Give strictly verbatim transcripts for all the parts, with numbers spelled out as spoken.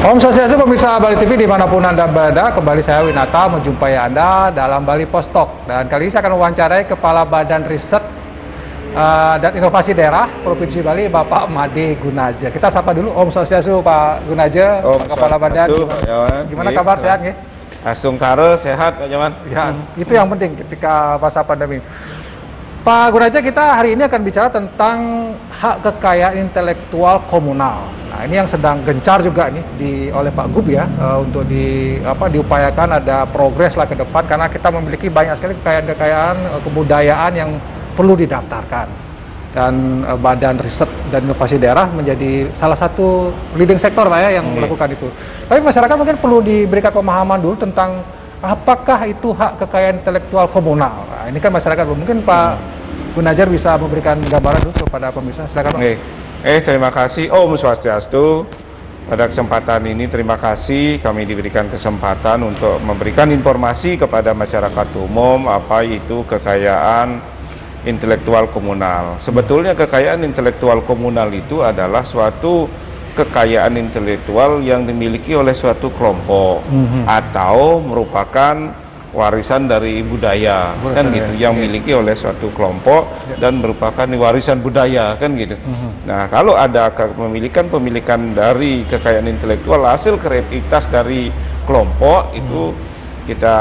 Om Swastiastu pemirsa Bali T V dimanapun Anda berada, kembali saya Winata menjumpai Anda dalam Bali Post Talk. Dan kali ini saya akan mewawancarai Kepala Badan Riset uh, dan Inovasi Daerah Provinsi Bali, Bapak Made Gunaja. Kita sapa dulu, Om Swastiastu Pak Gunaja, Om Pak Kepala Badan. Gimana, gimana kabar, sehat nggih? Asung kare sehat Pak Jaman. Ya, hmm. itu yang penting ketika masa pandemi. Pak Gunaja, kita hari ini akan bicara tentang hak kekayaan intelektual komunal. Nah, ini yang sedang gencar juga nih di oleh Pak Gub ya, uh, untuk di apa diupayakan ada progres lah ke depan, karena kita memiliki banyak sekali kekayaan-kekayaan uh, kebudayaan yang perlu didaftarkan. Dan uh, Badan Riset dan Inovasi Daerah menjadi salah satu leading sektor Pak ya yang hmm. melakukan itu. Tapi masyarakat mungkin perlu diberikan pemahaman dulu tentang apakah itu hak kekayaan intelektual komunal. Nah, ini kan masyarakat mungkin Pak hmm. Gunajar bisa memberikan gambaran dulu kepada pemirsa. Silakan Pak. Eh, eh terima kasih Om Swastiastu. Pada kesempatan ini terima kasih kami diberikan kesempatan untuk memberikan informasi kepada masyarakat umum apa itu kekayaan intelektual komunal. Sebetulnya kekayaan intelektual komunal itu adalah suatu kekayaan intelektual yang dimiliki oleh suatu kelompok mm-hmm. atau merupakan warisan dari budaya, budaya kan gitu ya. Yang dimiliki oleh suatu kelompok ya. Dan merupakan warisan budaya kan gitu. Mm-hmm. Nah, kalau ada pemilikan-pemilikan dari kekayaan intelektual hasil kreativitas dari kelompok mm. itu kita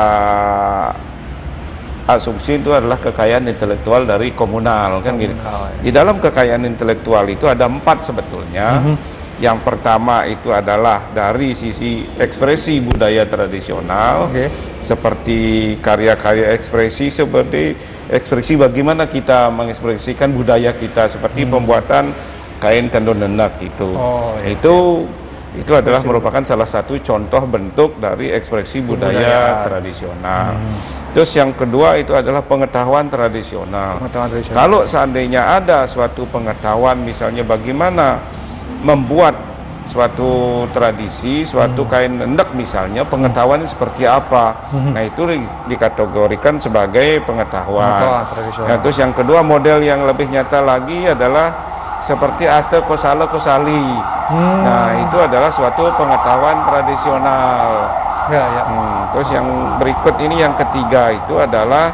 asumsi itu adalah kekayaan intelektual dari komunal kan gitu. Ya. Di dalam kekayaan intelektual itu ada empat sebetulnya. Mm-hmm. Yang pertama itu adalah dari sisi ekspresi budaya tradisional, okay. seperti karya-karya ekspresi, seperti ekspresi bagaimana kita mengekspresikan budaya kita, seperti hmm. pembuatan kain tenun nenek itu. Oh, iya. Itu itu adalah merupakan salah satu contoh bentuk dari ekspresi budaya, budaya. tradisional. Hmm. Terus yang kedua itu adalah pengetahuan tradisional. Pengetahuan tradisional. Kalau seandainya ada suatu pengetahuan, misalnya bagaimana membuat suatu tradisi, suatu hmm. kain endek misalnya, pengetahuannya hmm. seperti apa. Hmm. Nah, itu di, dikategorikan sebagai pengetahuan. Nah, terus yang kedua, model yang lebih nyata lagi adalah seperti aster kosala kosali. Hmm. Nah, itu adalah suatu pengetahuan tradisional. Ya, ya. Hmm. Terus yang berikut ini yang ketiga itu adalah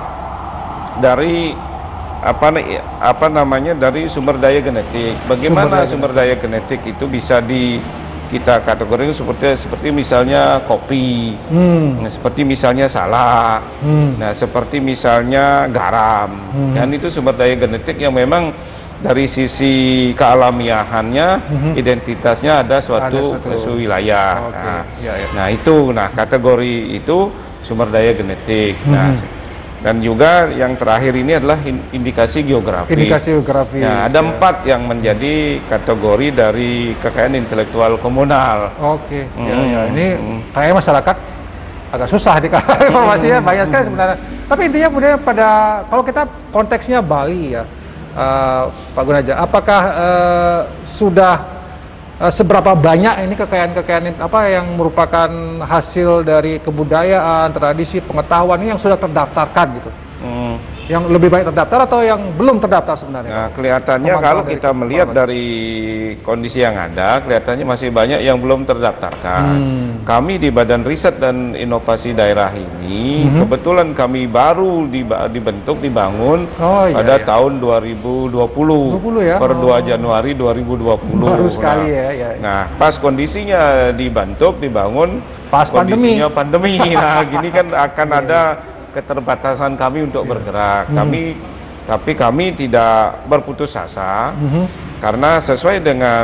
dari apa apa namanya dari sumber daya genetik. Bagaimana sumber daya, sumber daya genetik itu bisa di kita kategorikan seperti seperti misalnya kopi, hmm. nah, seperti misalnya salak, hmm. nah seperti misalnya garam. Hmm. Dan itu sumber daya genetik yang memang dari sisi kealamiahannya, hmm. identitasnya ada suatu, ada suatu wilayah. Okay. Nah, ya, ya. nah itu, nah kategori itu sumber daya genetik. Hmm. Nah, dan juga yang terakhir ini adalah indikasi geografis. Indikasi geografis. Nah, ada ya. empat yang menjadi kategori dari kekayaan intelektual komunal. Oke. Hmm. Ya, ya. Ini hmm. kayaknya masyarakat agak susah dikasih informasinya hmm. banyak sekali sebenarnya. Tapi intinya kemudian pada kalau kita konteksnya Bali ya, uh, Pak Gunaja, apakah uh, sudah Uh, seberapa banyak ini kekayaan-kekayaan apa yang merupakan hasil dari kebudayaan, tradisi, pengetahuan ini yang sudah terdaftarkan gitu? Hmm. Yang lebih baik terdaftar atau yang belum terdaftar sebenarnya? Nah, kelihatannya kalau kita melihat dari kondisi yang ada, kelihatannya masih banyak yang belum terdaftarkan. Hmm. Kami di Badan Riset dan Inovasi Daerah ini, hmm. kebetulan kami baru dibentuk, dibangun oh, iya, pada iya. tahun dua ribu dua puluh, dua puluh ya? Per dua Januari dua ribu dua puluh. Baru sekali nah, ya, ya, ya. Nah, pas kondisinya dibentuk, dibangun, pas kondisinya pandemi. pandemi. Nah, gini kan akan ada keterbatasan kami untuk bergerak. Hmm. Kami tapi kami tidak berputus asa hmm. karena sesuai dengan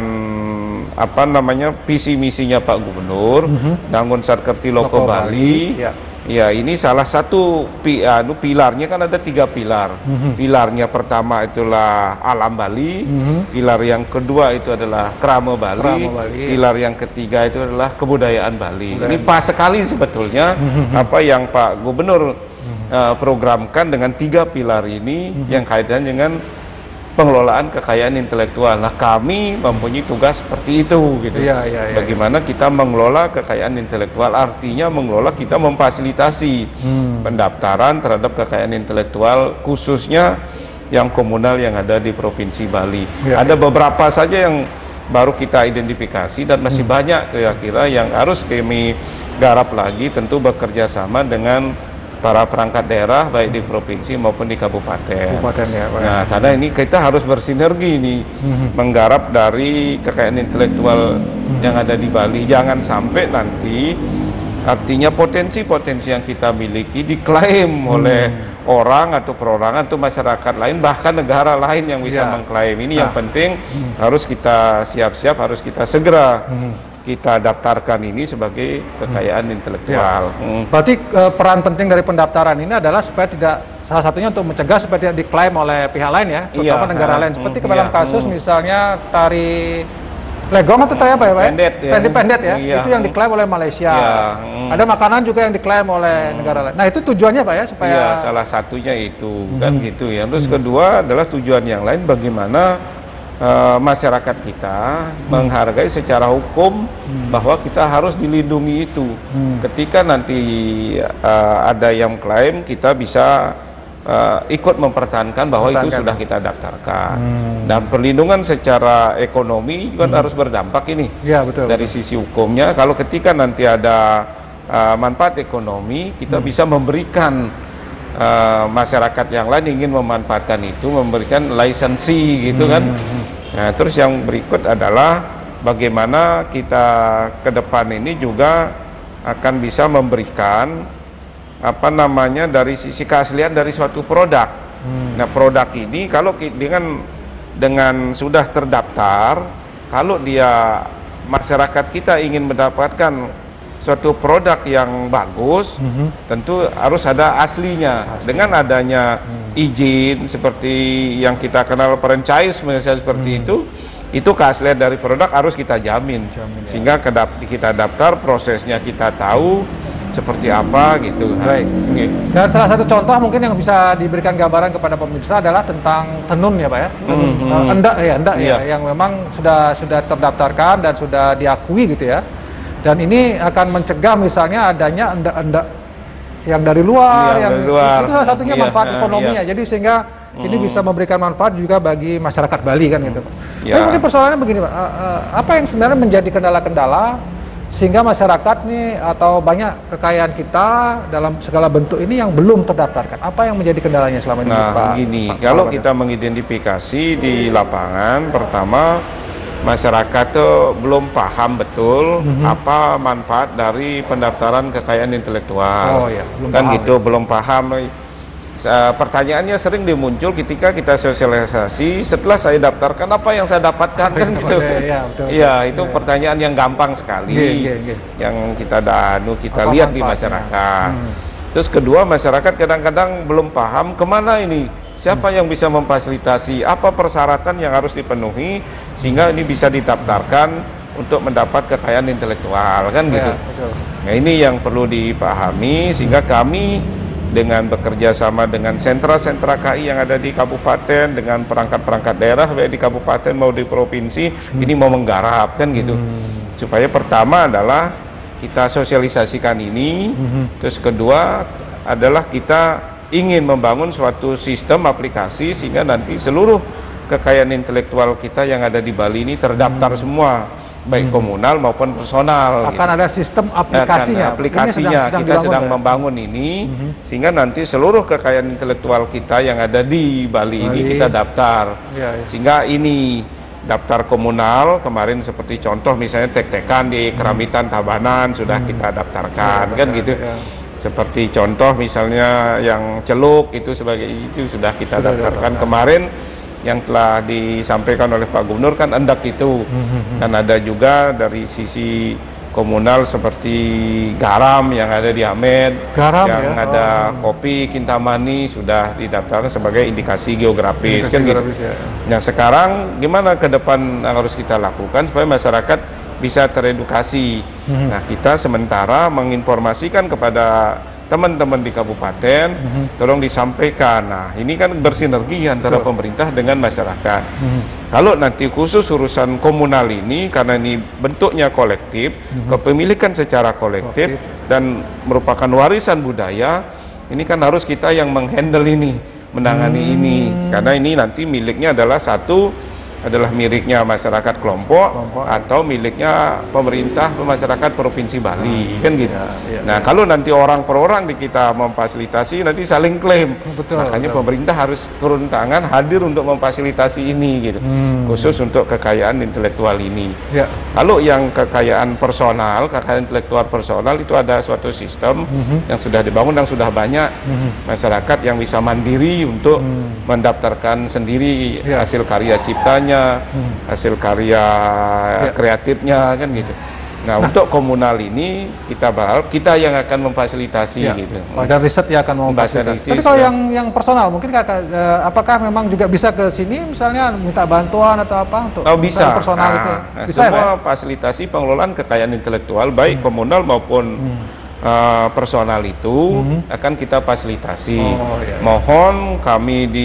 apa namanya visi misinya Pak Gubernur hmm. Dangun Satkerti Loko Bali. Ya. ya, ini salah satu pi, anu, pilarnya kan ada tiga pilar. Hmm. Pilarnya pertama itulah alam Bali, hmm. pilar yang kedua itu adalah krama Bali, krama Bali. Pilar yang ketiga itu adalah kebudayaan Bali. Budaya. Ini pas sekali sebetulnya hmm. apa yang Pak Gubernur Uh, programkan dengan tiga pilar ini mm-hmm. yang kaitan dengan pengelolaan kekayaan intelektual. Nah, kami mempunyai tugas seperti itu gitu. Ya, ya, ya, bagaimana ya. kita mengelola kekayaan intelektual, artinya mengelola kita memfasilitasi hmm. pendaftaran terhadap kekayaan intelektual khususnya yang komunal yang ada di Provinsi Bali. Ya, ada ya. beberapa saja yang baru kita identifikasi, dan masih hmm. banyak kira-kira yang harus kami garap lagi, tentu bekerja sama dengan para perangkat daerah baik di provinsi maupun di kabupaten. Kabupaten ya, Pak. Nah, karena ini kita harus bersinergi nih, hmm. menggarap dari kekayaan intelektual hmm. yang ada di Bali. Jangan sampai nanti artinya potensi-potensi yang kita miliki diklaim hmm. oleh orang atau perorangan atau masyarakat lain, bahkan negara lain yang bisa ya. mengklaim. Ini nah. yang penting hmm. harus kita siap-siap, harus kita segera hmm. kita daftarkan ini sebagai kekayaan hmm. intelektual. Ya. Hmm. Berarti uh, peran penting dari pendaftaran ini adalah supaya tidak, salah satunya untuk mencegah supaya tidak diklaim oleh pihak lain ya, terutama iya, negara uh, lain. Seperti hmm, dalam iya, kasus hmm. misalnya tari legong atau tari apa ya Pak? Pendet ya. Pendet, pendet ya, iya. itu yang diklaim oleh Malaysia. Iya. Hmm. Ada makanan juga yang diklaim oleh hmm. negara lain. Nah itu tujuannya Pak ya, supaya... Iya, salah satunya itu, hmm. kan gitu ya. Terus hmm. kedua adalah tujuan yang lain, bagaimana Uh, masyarakat kita hmm. menghargai secara hukum hmm. bahwa kita harus dilindungi itu. Hmm. Ketika nanti uh, ada yang klaim, kita bisa uh, ikut mempertahankan bahwa itu sudah kita daftarkan. Hmm. Dan perlindungan secara ekonomi juga hmm. harus berdampak ini. Ya, betul, dari betul. sisi hukumnya, kalau ketika nanti ada uh, manfaat ekonomi, kita hmm. bisa memberikan Uh, masyarakat yang lain ingin memanfaatkan itu, memberikan lisensi gitu hmm. kan. Nah, terus yang berikut adalah bagaimana kita ke depan ini juga akan bisa memberikan apa namanya dari sisi keaslian dari suatu produk. Hmm. Nah, produk ini kalau dengan dengan sudah terdaftar, kalau dia masyarakat kita ingin mendapatkan suatu produk yang bagus, mm-hmm. tentu harus ada aslinya. Asli. Dengan adanya mm. izin seperti yang kita kenal franchise misalnya seperti mm. itu, itu keaslian dari produk harus kita jamin, jamin sehingga ya. kita daftar, prosesnya kita tahu seperti apa gitu. Baik. Okay. Dan salah satu contoh mungkin yang bisa diberikan gambaran kepada pemirsa adalah tentang tenun ya Pak ya, tenun, mm-hmm. uh, endak ya, endak yeah. ya, yang memang sudah sudah terdaftarkan dan sudah diakui gitu ya. Dan ini akan mencegah misalnya adanya endak-endak yang dari luar, yang, yang dari luar. Itu salah satunya iya, manfaat ekonominya. Iya. Jadi sehingga hmm. ini bisa memberikan manfaat juga bagi masyarakat Bali kan gitu. Ya. Tapi mungkin persoalannya begini Pak, apa yang sebenarnya menjadi kendala-kendala sehingga masyarakat nih atau banyak kekayaan kita dalam segala bentuk ini yang belum terdaftarkan? Apa yang menjadi kendalanya selama ini nah, Pak? Nah gini, Pak, kalau Pak, kita ya? mengidentifikasi di lapangan, pertama masyarakat tuh belum paham betul mm-hmm. apa manfaat dari pendaftaran kekayaan intelektual. Oh, iya. belum kan paham, gitu, ya? belum paham. Uh, pertanyaannya sering dimuncul ketika kita sosialisasi, setelah saya daftarkan apa yang saya dapatkan kan gitu. Iya, itu ya. pertanyaan yang gampang sekali, yeah, yeah, yeah. yang kita danu kita apa lihat di masyarakat. Hmm. Terus kedua, masyarakat kadang-kadang belum paham kemana ini. Siapa yang bisa memfasilitasi, apa persyaratan yang harus dipenuhi sehingga ini bisa didaftarkan untuk mendapat kekayaan intelektual kan gitu. Ya, betul. Nah ini yang perlu dipahami sehingga kami dengan bekerja sama dengan sentra-sentra K I yang ada di kabupaten, dengan perangkat-perangkat daerah baik di kabupaten mau di provinsi, hmm. ini mau menggarap kan gitu. Hmm. Supaya pertama adalah kita sosialisasikan ini, hmm. terus kedua adalah kita ingin membangun suatu sistem aplikasi sehingga nanti seluruh kekayaan intelektual kita yang ada di Bali ini terdaftar hmm. semua, baik hmm. komunal maupun personal. Akan gitu. ada sistem aplikasinya. Nah, aplikasinya sedang, sedang kita sedang ya? membangun ini hmm. sehingga nanti seluruh kekayaan intelektual kita yang ada di Bali, Bali. ini kita daftar. Ya, ya. Sehingga ini daftar komunal kemarin seperti contoh misalnya tek-tekan di Keramitan Tabanan sudah hmm. kita daftarkan ya, kan ya, gitu. Ya. Seperti contoh misalnya yang celuk itu sebagai itu sudah kita sudah daftarkan daftar. Kemarin yang telah disampaikan oleh Pak Gubernur kan endak itu mm-hmm. dan ada juga dari sisi komunal seperti garam yang ada di Amed, garam, yang ya? ada oh. kopi Kintamani sudah didaftarkan sebagai indikasi geografis, indikasi kan geografis, gitu. Ya. Nah sekarang gimana ke depan yang harus kita lakukan supaya masyarakat bisa teredukasi. Mm-hmm. Nah kita sementara menginformasikan kepada teman-teman di kabupaten, mm-hmm. tolong disampaikan. Nah ini kan bersinergi antara Betul. pemerintah dengan masyarakat. Mm-hmm. Kalau nanti khusus urusan komunal ini, karena ini bentuknya kolektif, mm-hmm. kepemilikan secara kolektif, kolektif dan merupakan warisan budaya, ini kan harus kita yang menghandle ini, menangani mm-hmm. ini, karena ini nanti miliknya adalah satu adalah miliknya masyarakat kelompok, Kelompok. atau miliknya pemerintah masyarakat Provinsi Bali, kan gitu. Ya, ya, Nah, ya. kalau nanti orang per orang di kita memfasilitasi, nanti saling klaim. Betul, Makanya betul. pemerintah harus turun tangan hadir untuk memfasilitasi ini gitu. Hmm. Khusus untuk kekayaan intelektual ini. Ya. Kalau yang kekayaan personal, kekayaan intelektual personal itu ada suatu sistem Mhm. yang sudah dibangun dan sudah banyak Mhm. masyarakat yang bisa mandiri untuk Hmm. mendaftarkan sendiri Ya. hasil karya ciptanya, Hmm. hasil karya Ya. kreatifnya, kan gitu. Nah, untuk komunal ini kita berharap kita yang akan memfasilitasi Ya. gitu. Badan riset ya akan memfasilitasi. Memfasilitasi Tapi kalau sudah. yang yang personal, mungkin kakak, eh, apakah memang juga bisa ke sini, misalnya minta bantuan atau apa untuk Oh, bisa. misalnya personal Nah, itu? nah, Bisa ya, semua Pak? fasilitasi pengelolaan kekayaan intelektual baik komunal maupun Hmm. uh, personal itu Mhm. akan kita fasilitasi. Oh, iya, iya. Mohon kami di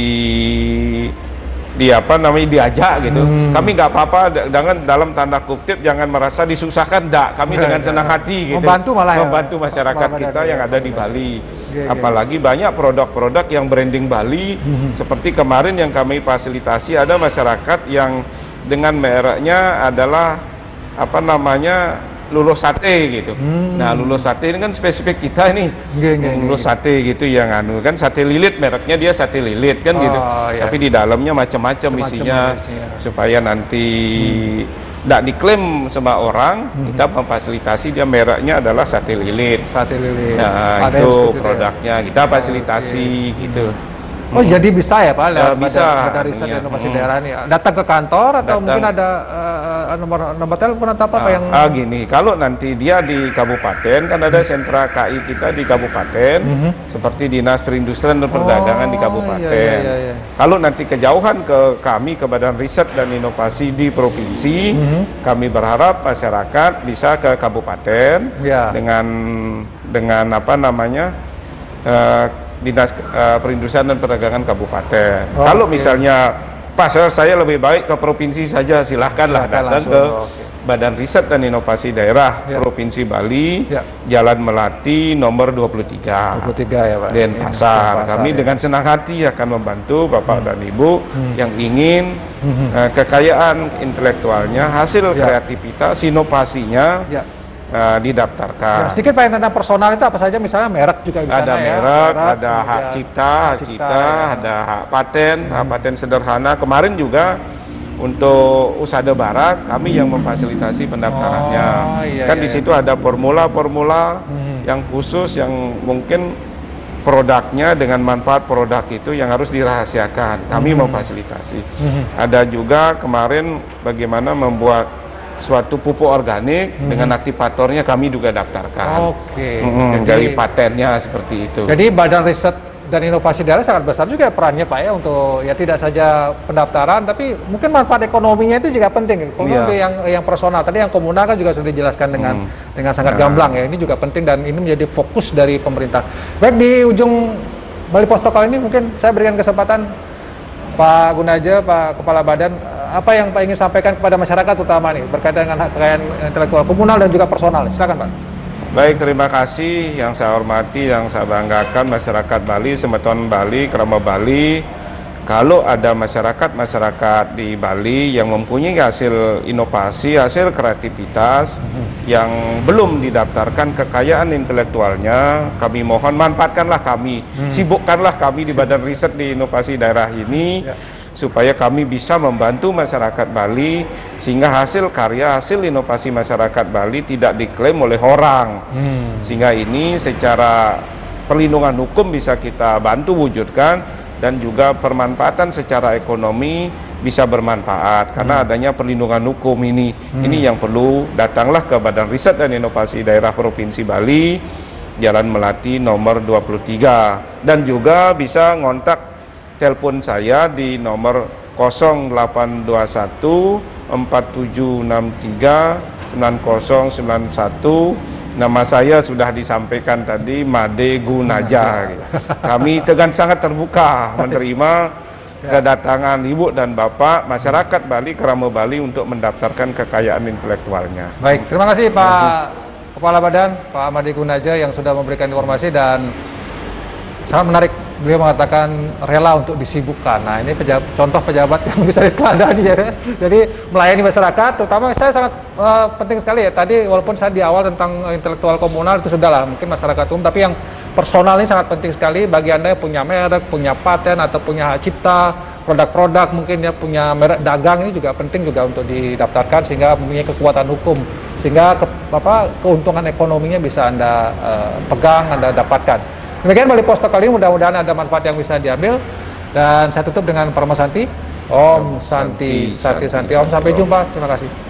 di apa namanya diajak gitu. Hmm. Kami nggak apa-apa d- dengan dalam tanda kutip jangan merasa disusahkan, enggak. Kami Enggak, dengan enggak. senang hati gitu. Membantu malah ya. Membantu masyarakat Malah kita ada, yang ya. ada di Bali. Iya, iya. Apalagi banyak produk-produk yang branding Bali Mhm. seperti kemarin yang kami fasilitasi ada masyarakat yang dengan mereknya adalah apa namanya lulus sate gitu. Hmm. Nah, lulus sate ini kan spesifik kita ini. Nggih, nggih, Lulus nggih. sate gitu yang anu kan sate lilit, mereknya dia sate lilit kan Oh, gitu. iya. Tapi di dalamnya macam-macam Macam-macam isinya isinya. supaya nanti tidak diklaim sama orang, Hmm. kita memfasilitasi dia mereknya adalah sate lilit. Sate lilit. Nah, Ada yang itu seperti ya? produknya kita fasilitasi gitu. Oh, jadi bisa ya Pak, lewat Eh, bisa, badan, badan riset anunya. dan inovasi Hmm. daerah ini. Datang ke kantor atau Datang. mungkin ada eh, nomor nomor telepon atau apa, apa Ah, yang ah, gini, kalau nanti dia di kabupaten kan ada sentra K I kita di kabupaten, Mhm. seperti Dinas Perindustrian dan Perdagangan di Oh, kabupaten. iya, iya, iya. Kalau nanti kejauhan ke kami ke Badan Riset dan Inovasi di provinsi, Mhm. kami berharap masyarakat bisa ke kabupaten Ya. dengan dengan apa namanya eh, Dinas eh, Perindustrian dan Perdagangan kabupaten. Oh, Kalau oke. misalnya pas saya lebih baik ke provinsi saja, silahkanlah Silahkan datang langsung, ke oke. Badan Riset dan Inovasi Daerah Ya. Provinsi Bali, Ya. Jalan Melati nomor dua puluh tiga. dua puluh tiga ya Pak. Denpasar. Denpasar, Kami ya. dengan senang hati akan membantu Bapak dan Ibu Hmm. yang ingin Mhm. eh, kekayaan intelektualnya, hasil Ya. kreativitas, inovasinya Ya. eh, didaftarkan. Ya, sedikit Pak yang tentang personal itu apa saja, misalnya merek juga bisa Ada ya, merek, ada hak kemudian cipta, hak hak cipta, cipta, ya. ada hak paten, hak paten sederhana. Kemarin juga untuk Usada Barat kami yang memfasilitasi pendaftarannya. Oh, iya, kan iya, di iya. situ ada formula-formula Mhm. yang khusus yang mungkin produknya dengan manfaat produk itu yang harus dirahasiakan. Kami Mhm. memfasilitasi. Mhm. Ada juga kemarin bagaimana membuat suatu pupuk organik Mhm. dengan aktivatornya kami juga daftarkan. Oke. Mm-mm, Jadi- dari patennya seperti itu. Jadi Badan Riset dan Inovasi Daerah sangat besar juga perannya Pak ya, untuk ya tidak saja pendaftaran tapi mungkin manfaat ekonominya itu juga penting. Kalau Iya. yang yang personal tadi, yang komunal kan juga sudah dijelaskan dengan Hmm. dengan sangat Nah. gamblang ya. Ini juga penting dan ini menjadi fokus dari pemerintah. Baik, di ujung Bali Posto kali ini mungkin saya berikan kesempatan Pak Gunaja, Pak Kepala Badan, apa yang Pak ingin sampaikan kepada masyarakat terutama nih berkaitan dengan hak kekayaan intelektual komunal dan juga personal. Silakan Pak. Baik, terima kasih yang saya hormati, yang saya banggakan masyarakat Bali, Semeton Bali, Kerama Bali. Kalau ada masyarakat-masyarakat di Bali yang mempunyai hasil inovasi, hasil kreativitas yang belum didaftarkan kekayaan intelektualnya, kami mohon manfaatkanlah kami, Hmm. sibukkanlah kami di Badan Riset di Inovasi Daerah ini. Ya. Supaya kami bisa membantu masyarakat Bali sehingga hasil karya, hasil inovasi masyarakat Bali tidak diklaim oleh orang. Hmm. Sehingga ini secara perlindungan hukum bisa kita bantu wujudkan dan juga permanfaatan secara ekonomi bisa bermanfaat karena adanya perlindungan hukum ini. Hmm. Ini yang perlu, datanglah ke Badan Riset dan Inovasi Daerah Provinsi Bali, Jalan Melati nomor dua puluh tiga, dan juga bisa ngontak telepon saya di nomor nol delapan dua satu empat tujuh enam tiga sembilan nol sembilan satu. Nama saya sudah disampaikan tadi, Made Gunaja. Kami dengan sangat terbuka menerima kedatangan Ibu dan Bapak masyarakat Bali, Kerama Bali untuk mendaftarkan kekayaan intelektualnya. Baik, terima kasih Pak Kepala Badan, Pak Made Gunaja yang sudah memberikan informasi dan sangat menarik beliau mengatakan rela untuk disibukkan. Nah, ini pejabat, contoh pejabat yang bisa diteladani ya. Jadi melayani masyarakat, terutama saya sangat uh, penting sekali ya. Tadi walaupun saya di awal tentang intelektual komunal itu sudahlah, mungkin masyarakat umum, tapi yang personal ini sangat penting sekali bagi Anda yang punya merek, punya paten atau punya hak cipta, produk-produk mungkin ya punya merek dagang, ini juga penting juga untuk didaftarkan sehingga mempunyai kekuatan hukum, sehingga ke, apa, keuntungan ekonominya bisa Anda uh, pegang, Anda dapatkan. Demikian Bali Posto kali ini, mudah-mudahan ada manfaat yang bisa diambil, dan saya tutup dengan Parma Santi. Om Santi Santi Santi. Om, sampai jumpa. Terima kasih.